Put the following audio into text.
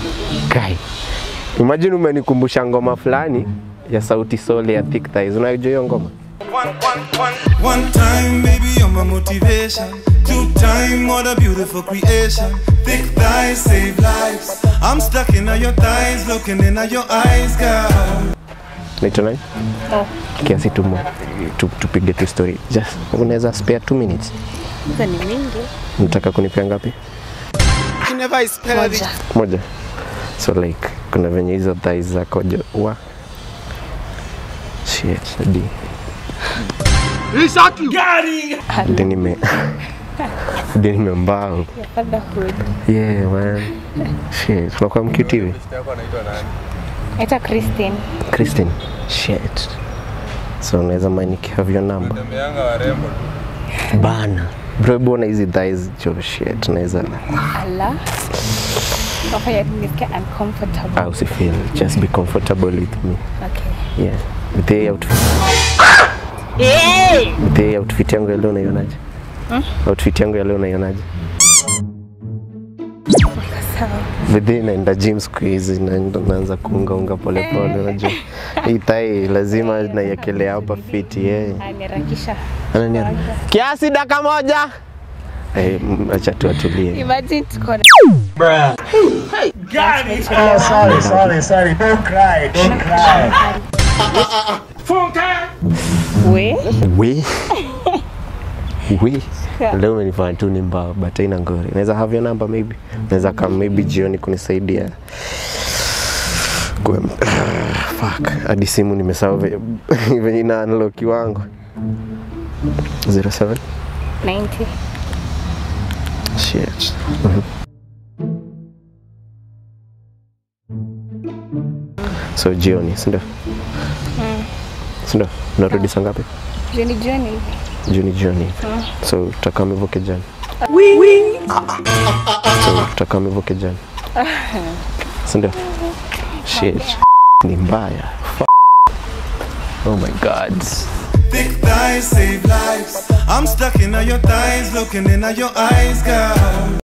Kai. Imagine umenikumbusha ngoma fulani ya Sauti Sol ya Thick Thighs. Unajua hiyo ngoma? One time, baby, you're my motivation. Two time, what a beautiful creation. Thick thighs save lives. I'm stuck in your thighs, looking in your eyes, girl. Naitwa nani? Kiasi tupige tu story. Just unaweza spare 2 minutes. Hizo ni mingi. Unataka kunipea ngapi? Moja. So like kuna venye hizo thighs zako wa shit hadi Deni mbao. Yeah man. Shit. Unakuwa mcute hivi? Naitwa Christine. Christine. Shit. So unaweza mind have your number. Bana. Bro, bona hizi thighs jo shit. Unaweza. Allah. Wafanya nisikia uncomfortable. I also feel just be comfortable with me. Okay. Yeah. With the outfit. With the outfit yangu ya leo unaionaje? Outfit yangu ya leo unaionaje? Sawa. Bidii naenda gym siku hizi naanza kuunga pole pole unajua. Hii tai lazima naiekelea hapa fit Anirakisha. Kiasi dakika moja. Acha tu atulie. Imagine tuko na Bruh. Hey. Sorry. Don't cry. We. Leo umenifanya tu ni mbao but haina ngori. Naweza have your number maybe. Naweza kama maybe jioni kunisaidia. Fuck. Hadi simu nimesahau venye ina unlock wangu. 07 90. Shit. So jioni, sindio? Sindio? Unarudi saa ngapi? Jioni. So tutakaa mvuke jana. So tutakaa mvuke jana. Sindio? Shit. Ni mbaya. Oh my god. Thick thighs save lives. I'm stuck in your thighs, looking in your eyes, girl.